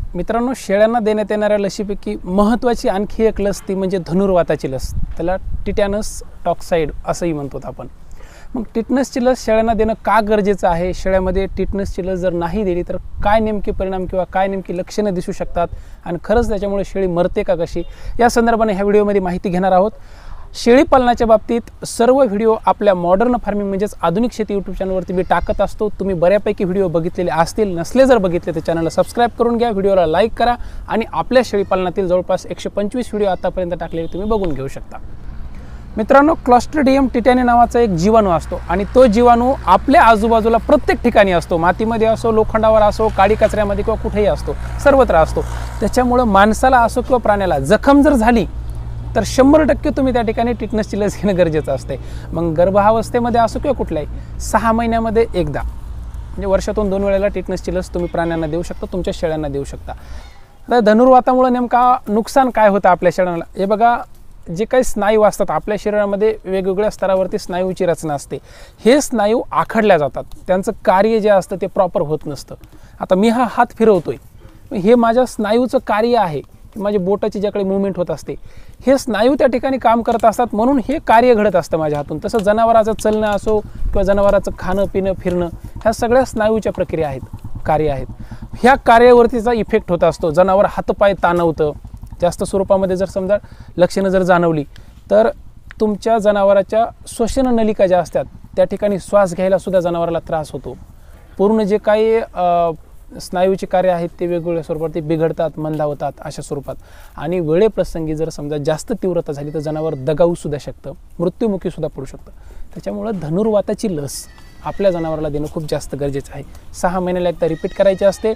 मित्रांनो, शेळ्यांना देण्यात येणाऱ्या लसीपैकी महत्त्वाची आणखी एक लस ती म्हणजे धनुर्वाताची लस. त्याला टिटॅनस टॉक्साइड असंही म्हणतो आपण. मग टिटनसची लस शेळ्यांना देणं का गरजेचं आहे? शेळ्यामध्ये टिटनसची लस जर नाही दिली तर काय नेमके परिणाम किंवा काय नेमकी लक्षणं दिसू शकतात आणि खरंच त्याच्यामुळे शेळी मरते का कशी, या संदर्भाने ह्या व्हिडिओमध्ये माहिती घेणार आहोत. शेळी पालनाच्या बाबतीत सर्व व्हिडिओ आपल्या मॉडर्न फार्मिंग म्हणजेच आधुनिक शेती यूट्यूब चॅनलवरती मी टाकत असतो. तुम्ही बऱ्यापैकी व्हिडिओ बघितलेले असतील, नसले जर बघितले तर चॅनलला सबस्क्राईब करून घ्या, व्हिडिओला लाईक करा आणि आपल्या शेळी पालनातील जवळपास 125 व्हिडिओ आतापर्यंत टाकलेले तुम्ही बघून घेऊ शकता. मित्रांनो, क्लॉस्ट्रिडियम टिटॅनी नावाचा एक जीवाणू असतो आणि तो जीवाणू आपल्या आजूबाजूला प्रत्येक ठिकाणी असतो. मातीमध्ये असो, लोखंडावर असो, काडी कचऱ्यामध्ये किंवा कुठेही असतो, सर्वत्र असतो. त्याच्यामुळं माणसाला असो किंवा प्राण्याला जखम जर झाली तर 100% तुम्ही त्या ठिकाणी टिटनसची लस घेणं गरजेचं असते. मग गर्भावस्थेमध्ये असो किंवा कुठल्याही 6 महिन्यामध्ये एकदा, म्हणजे वर्षातून 2 वेळेला टिटनसची लस तुम्ही प्राण्यांना देऊ शकता, तुमच्या शेळ्यांना देऊ शकता. तर धनुर्वातामुळे नेमका नुकसान काय होतं आपल्या शेळ्यांना? हे बघा, जे काही स्नायू असतात आपल्या शरीरामध्ये वेगवेगळ्या स्तरावरती स्नायूची रचना असते. हे स्नायू आखडल्या जातात, त्यांचं कार्य जे असतं ते प्रॉपर होत नसतं. आता मी हा हात फिरवतोय, हे माझ्या स्नायूचं कार्य आहे. माझी बोटाची ज्याकडे मुवमेंट होत असते, हे स्नायू त्या ठिकाणी काम करत असतात, म्हणून हे कार्य घडत असतं माझ्या हातून. तसं जनावराचं चलणं असो किंवा जनावराचं खाणं पिणं फिरणं, ह्या सगळ्या स्नायूच्या प्रक्रिया आहेत, कार्य आहेत. ह्या कार्यावरतीचा इफेक्ट होत असतो. जनावर हातपाय ताणवतं. जास्त स्वरूपामध्ये जर समजा लक्षणं जर जाणवली तर तुमच्या जनावराच्या श्वसन नलिका ज्या असतात त्या ठिकाणी श्वास घ्यायला सुद्धा जनावराला त्रास होतो. पूर्ण जे काही स्नायूची कार्य आहेत ते वेगवेगळ्या स्वरूपात ते बिघडतात, मंदावतात अशा स्वरूपात. आणि वेळेप्रसंगी जर समजा जास्त तीव्रता झाली तर जनावर दगावू सुद्धा शकतं, मृत्युमुखी सुद्धा पडू शकतं. त्याच्यामुळं धनुर्वाताची लस आपल्या जनावराला देणं खूप जास्त गरजेचं आहे. 6 महिन्याला एकदा रिपीट करायची असते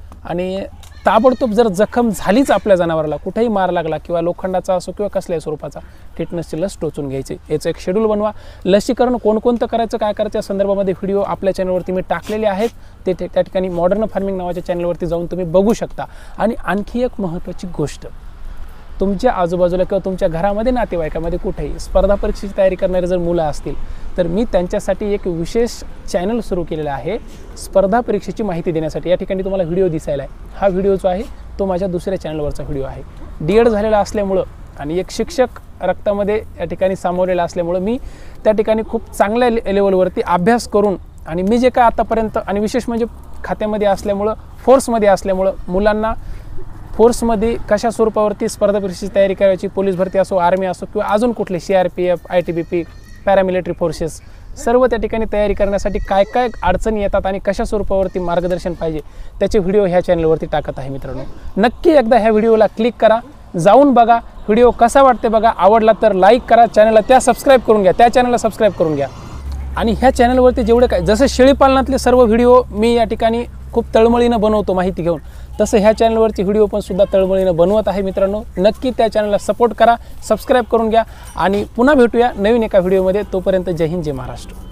आणि ताबडतोब जर जखम झालीच आपल्या जनावराला, कुठेही मार लागला किंवा लोखंडाचा असो किंवा कसल्याही स्वरूपाचा, टिटनसची लस टोचून घ्यायची. याचं एक शेड्यूल बनवा. लसीकरण कोणकोणतं करायचं, काय करायचं या संदर्भामध्ये व्हिडिओ आपल्या चॅनलवरती मी टाकलेले आहेत. ते त्या ठिकाणी मॉडर्न फार्मिंग नावाच्या चॅनलवरती जाऊन तुम्ही बघू शकता. आणि आणखी एक महत्त्वाची गोष्ट, तुमच्या आजूबाजूला किंवा तुमच्या घरामध्ये नातेवाईकामध्ये कुठेही स्पर्धा परीक्षेची तयारी करणारे जर मुलं असतील तर मी त्यांच्यासाठी एक विशेष चॅनल सुरू केलेला आहे स्पर्धा परीक्षेची माहिती देण्यासाठी. या ठिकाणी तुम्हाला व्हिडिओ दिसायला आहे. हा व्हिडिओ जो आहे तो माझ्या दुसऱ्या चॅनलवरचा व्हिडिओ आहे. D.Ed झालेला असल्यामुळं आणि एक शिक्षक रक्तामध्ये या ठिकाणी सामावलेला असल्यामुळं मी त्या ठिकाणी खूप चांगल्या लेवलवरती अभ्यास करून आणि मी जे काय आतापर्यंत, आणि विशेष म्हणजे खात्यामध्ये असल्यामुळं, फोर्समध्ये असल्यामुळं मुलांना फोर्समध्ये कशा स्वरूपावरती स्पर्धा परीक्षेची तयारी करायची, पोलीस भरती असो, आर्मी असो किंवा अजून कुठले CRPF, ITBP, पॅरामिलिटरी फोर्सेस, सर्व त्या ठिकाणी तयारी करण्यासाठी काय काय अडचणी येतात आणि कशा स्वरूपावरती मार्गदर्शन पाहिजे त्याचे व्हिडिओ ह्या चॅनलवरती टाकत आहे. मित्रांनो, नक्की एकदा ह्या व्हिडिओला क्लिक करा, जाऊन बघा, व्हिडिओ कसा वाटते बघा. आवडला तर लाईक करा, चॅनलला सबस्क्राईब करून घ्या, त्या चॅनलला सबस्क्राईब करून घ्या. आणि ह्या चॅनलवरती जेवढे काय, जसं शेळीपालनातले सर्व व्हिडिओ मी या ठिकाणी खूप तळमळीनं बनवतो माहिती घेऊन, तसं ह्या चॅनलवरची व्हिडिओ पण सुद्धा तळमळीनं बनवत आहे. मित्रांनो, नक्की त्या चॅनलला सपोर्ट करा, सबस्क्राईब करून घ्या आणि पुन्हा भेटूया नवीन एका व्हिडिओमध्ये. तोपर्यंत जय हिंद, जय महाराष्ट्र.